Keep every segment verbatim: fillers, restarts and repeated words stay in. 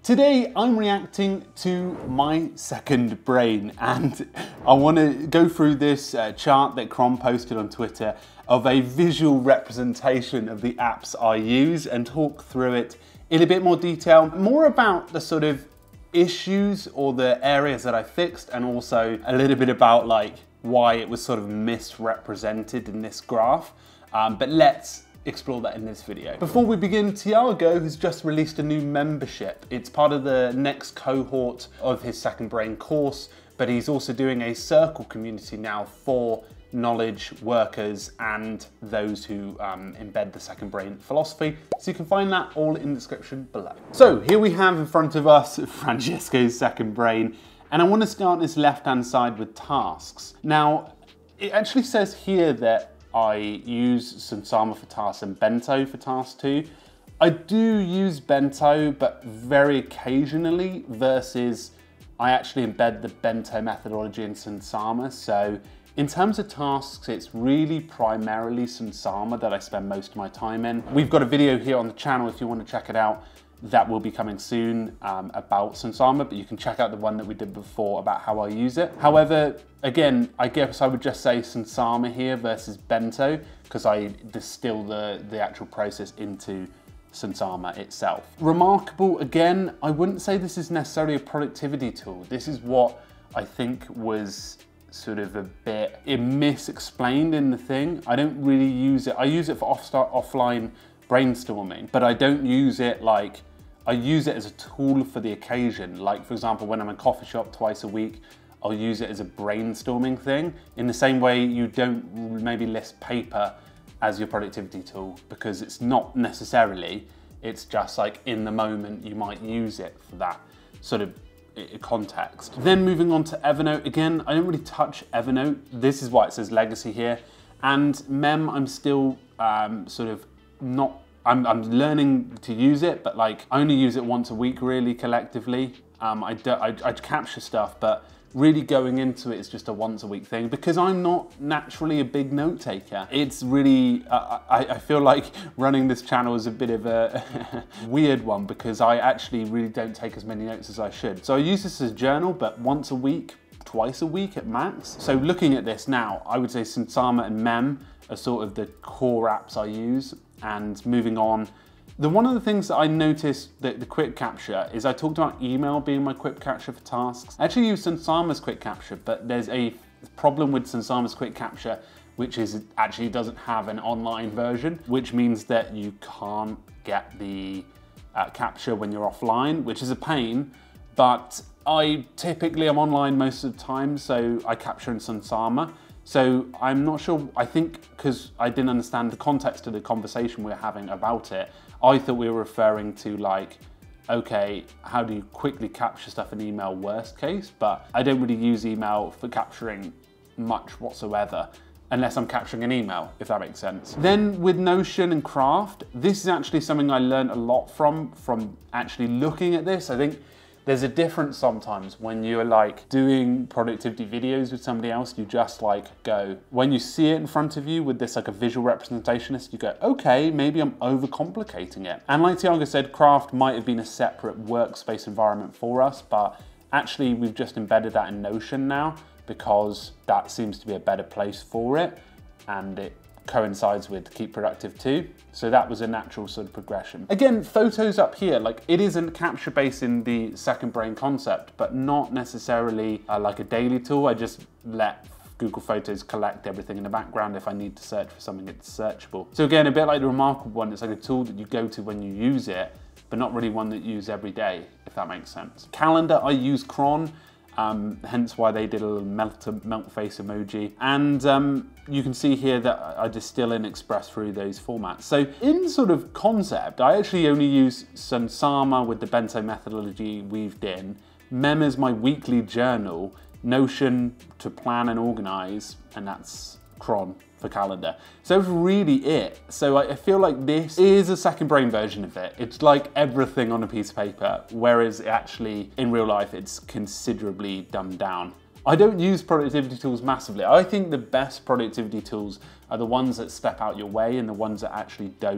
Today I'm reacting to my second brain, and I want to go through this uh, chart that Cron posted on Twitter of a visual representation of the apps I use and talk through it in a bit more detail, more about the sort of issues or the areas that I fixed, and also a little bit about like why it was sort of misrepresented in this graph. Um, but let's explore that in this video. Before we begin, Tiago has just released a new membership. It's part of the next cohort of his Second Brain course, but he's also doing a circle community now for knowledge workers and those who um, embed the Second Brain philosophy. So you can find that all in the description below. So here we have in front of us Francesco's Second Brain, and I want to start this left-hand side with tasks. Now, it actually says here that I use Sunsama for tasks and Bento for tasks too. I do use Bento, but very occasionally, versus I actually embed the Bento methodology in Sunsama. So in terms of tasks, it's really primarily Sunsama that I spend most of my time in. We've got a video here on the channel if you want to check it out. That will be coming soon um, about Sunsama, but you can check out the one that we did before about how I use it. However, again, I guess I would just say Sunsama here versus Bento, because I distill the, the actual process into Sunsama itself. Remarkable, again, I wouldn't say this is necessarily a productivity tool. This is what I think was sort of a bit mis-explained in the thing. I don't really use it. I use it for off start, offline brainstorming, but I don't use it like, I use it as a tool for the occasion. Like for example, when I'm in a coffee shop twice a week, I'll use it as a brainstorming thing. In the same way you don't maybe list paper as your productivity tool, because it's not necessarily, it's just like in the moment you might use it for that sort of context. Then moving on to Evernote, again, I don't really touch Evernote. This is why it says legacy here. And Mem, I'm still um, sort of not, I'm, I'm learning to use it, but like I only use it once a week really collectively. Um, I, do, I, I capture stuff, but really going into it is just a once a week thing, because I'm not naturally a big note taker. It's really, uh, I, I feel like running this channel is a bit of a weird one, because I actually really don't take as many notes as I should. So I use this as a journal, but once a week, twice a week at max. So looking at this now, I would say Sunsama and Mem are sort of the core apps I use. And moving on, the one of the things that I noticed that the quick capture is I talked about email being my quick capture for tasks. I actually use Sunsama's quick capture, but there's a problem with Sunsama's quick capture, which is it actually doesn't have an online version, which means that you can't get the uh, capture when you're offline, which is a pain. But I typically am online most of the time, so I capture in Sunsama. So I'm not sure, I think because I didn't understand the context of the conversation we were having about it, I thought we were referring to like, okay, how do you quickly capture stuff in email worst case? But I don't really use email for capturing much whatsoever, unless I'm capturing an email, if that makes sense. Then with Notion and Craft, this is actually something I learned a lot from, from actually looking at this. I think there's a difference sometimes when you're like doing productivity videos with somebody else, you just like go, when you see it in front of you with this like a visual representationist, you go, okay, maybe I'm overcomplicating it. And like Tiago said, Craft might have been a separate workspace environment for us, but actually we've just embedded that in Notion now, because that seems to be a better place for it, and it coincides with Keep Productive too. So that was a natural sort of progression. Again, photos up here, like it is a capture base in the Second Brain concept, but not necessarily uh, like a daily tool. I just let Google Photos collect everything in the background if I need to search for something that's searchable. So again, a bit like the Remarkable one, it's like a tool that you go to when you use it, but not really one that you use every day, if that makes sense. Calendar, I use Cron. Um, hence why they did a little melt, melt face emoji. And um, you can see here that I distill and express through those formats. So in sort of concept, I actually only use Sunsama with the Bento methodology weaved in, Mem is my weekly journal, Notion to plan and organize, and that's Cron for calendar. So that's really it. So I feel like this is a Second Brain version of it. It's like everything on a piece of paper, whereas actually in real life it's considerably dumbed down. I don't use productivity tools massively. I think the best productivity tools are the ones that step out your way and the ones that actually don't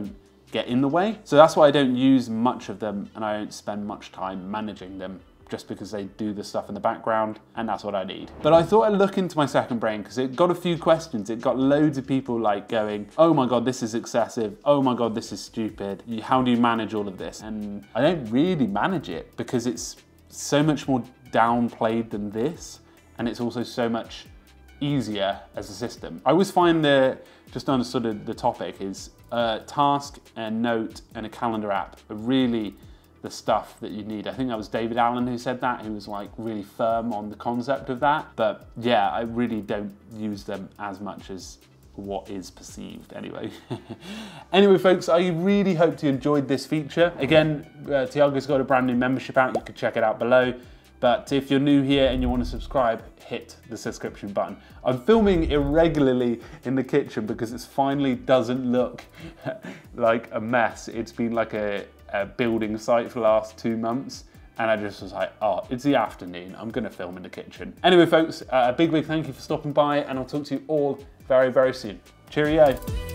get in the way. So that's why I don't use much of them and I don't spend much time managing them, just because they do the stuff in the background and that's what I need. But I thought I'd look into my second brain because it got a few questions. It got loads of people like going, oh my God, this is excessive. Oh my God, this is stupid. How do you manage all of this? And I don't really manage it because it's so much more downplayed than this. And it's also so much easier as a system. I always find the, just on sort of the topic is a task, a note and a calendar app are really the stuff that you need. I think that was David Allen who said that, who was like really firm on the concept of that. But yeah, I really don't use them as much as what is perceived anyway. Anyway, folks, I really hope you enjoyed this feature. Again, uh, Tiago's got a brand new membership out. You can check it out below. But if you're new here and you want to subscribe, hit the subscription button. I'm filming irregularly in the kitchen because it finally doesn't look like a mess. It's been like a a building site for the last two months and I just was like, oh, it's the afternoon, I'm gonna film in the kitchen. Anyway folks, uh, a big, big thank you for stopping by and I'll talk to you all very, very soon. Cheerio.